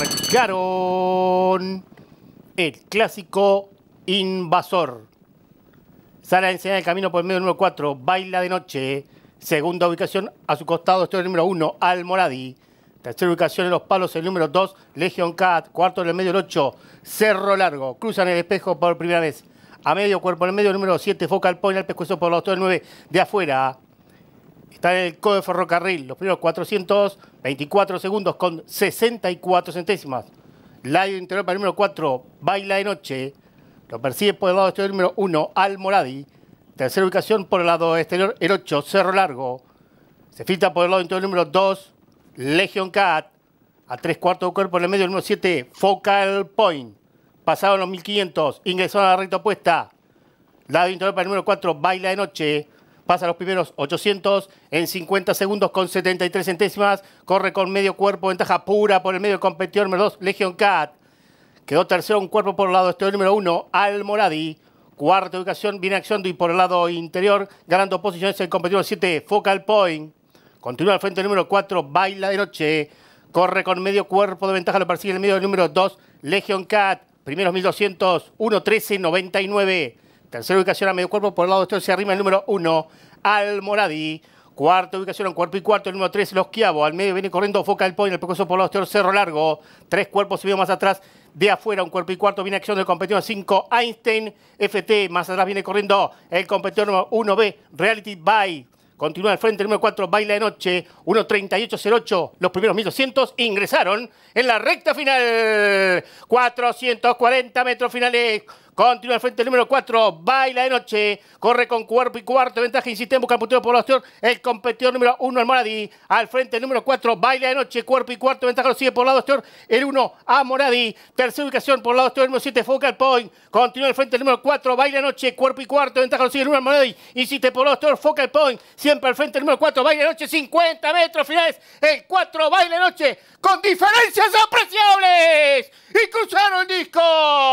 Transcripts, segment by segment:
largaron el clásico Invasor. Sale a enseñar el camino por el medio número 4, Baila de Noche. Segunda ubicación a su costado, el número 1, Almoradí. Tercera ubicación en los palos, el número 2, Legion Cat. Cuarto en el medio, el 8, Cerro Largo. Cruzan el espejo por primera vez. A medio cuerpo, en el medio, el número 7, Focal Point. Al pescuezo por los 9 de afuera. Está en el codo de ferrocarril. Los primeros 424 segundos con 64 centésimas. Layo interior para el número 4, Baila de Noche. Lo persigue por el lado exterior el número 1, Almoradí. Tercera ubicación por el lado exterior, el 8, Cerro Largo. Se filtra por el lado interior el número 2, Legion Cat. A 3/4 de cuerpo en el medio el número 7, Focal Point. Pasaron los 1500, ingresaron a la recta opuesta. Lado interior para el número 4, Baila de Noche. Pasa los primeros 800 en 50 segundos con 73 centésimas. Corre con medio cuerpo, ventaja pura por el medio del competidor número 2, Legion Cat. Quedó tercero un cuerpo por el lado exterior número 1, Almoradí. Cuarta ubicación viene accionando y por el lado interior ganando posiciones el competidor 7, Focal Point. Continúa al frente el número 4, Baila de Noche. Corre con medio cuerpo de ventaja, lo persigue en el medio del número 2, Legion Cat. Primeros 1200, 1:13.99. Tercera ubicación a medio cuerpo por el lado exterior se arrima el número 1, Almoradí. Cuarta ubicación en cuerpo y cuarto, el número 3, Los Quiabos. Al medio viene corriendo Focal Point, el pecoso por el lado exterior, Cerro Largo. Tres cuerpos se vio más atrás. De afuera, un cuerpo y cuarto, viene acción del competidor 5, Einstein FT. Más atrás viene corriendo el competidor número 1B, Reality By. Continúa al frente el número 4, Baila de Noche, 1:38.08. Los primeros 1200 ingresaron en la recta final. 440 metros finales. Continúa al frente el número 4, Baila de Noche. Corre con cuerpo y cuarto. Ventaja insiste en buscar el puntero por la exterior. El competidor número 1, Almoradí. Al frente el número 4, Baila de Noche. Cuerpo y cuarto. Ventaja lo sigue por el lado exterior. El 1, Almoradí. Tercera ubicación por el lado exterior. El número 7, Focal Point. Continúa al frente el número 4, Baila de Noche. Cuerpo y cuarto. Ventaja lo sigue el 1, Almoradí. Insiste por el lado exterior, Focal Point. Siempre al frente el número 4, Baila de Noche. 50 metros finales. El 4, Baila de Noche. Con diferencias apreciables. Y cruzaron el disco.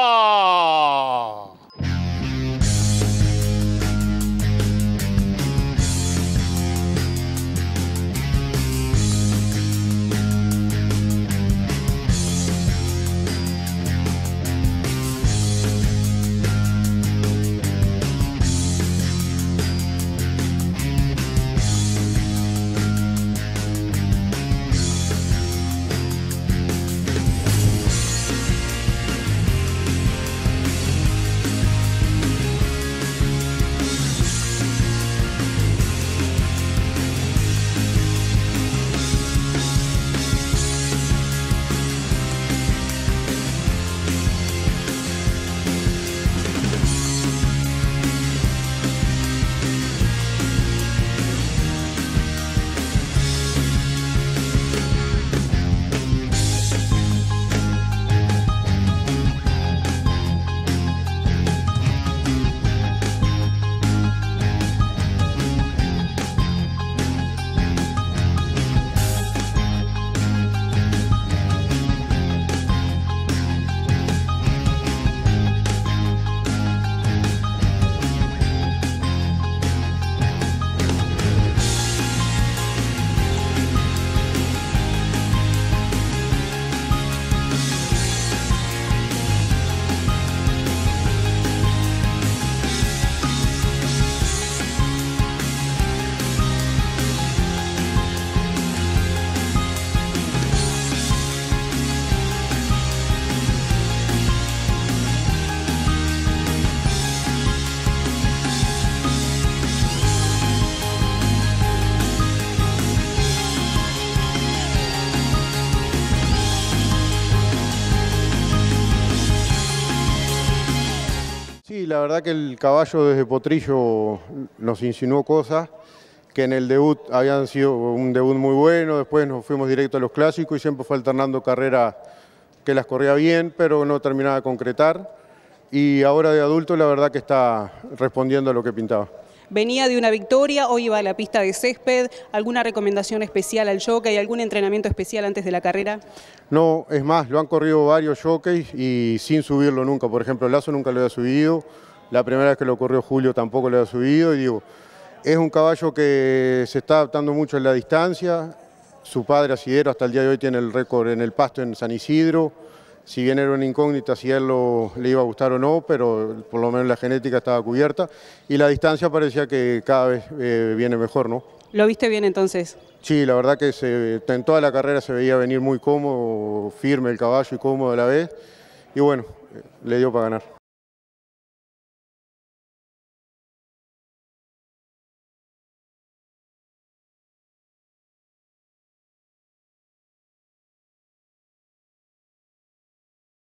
Sí, la verdad que el caballo desde Potrillo nos insinuó cosas que en el debut habían sido un debut muy bueno, después nos fuimos directo a los clásicos y siempre fue alternando carreras que las corría bien, pero no terminaba de concretar. Y ahora de adulto la verdad que está respondiendo a lo que pintaba. Venía de una victoria, hoy iba a la pista de césped. ¿Alguna recomendación especial al jockey? ¿Algún entrenamiento especial antes de la carrera? No, es más, lo han corrido varios jockeys y sin subirlo nunca. Por ejemplo, Lazo nunca lo había subido, la primera vez que lo corrió Julio tampoco lo había subido. Y digo, es un caballo que se está adaptando mucho en la distancia, su padre asidero hasta el día de hoy tiene el récord en el pasto en San Isidro. Si bien era una incógnita si a él le iba a gustar o no, pero por lo menos la genética estaba cubierta y la distancia parecía que cada vez viene mejor, ¿no? ¿Lo viste bien entonces? Sí, la verdad que en toda la carrera se veía venir muy cómodo, firme el caballo y cómodo a la vez. Y bueno, le dio para ganar.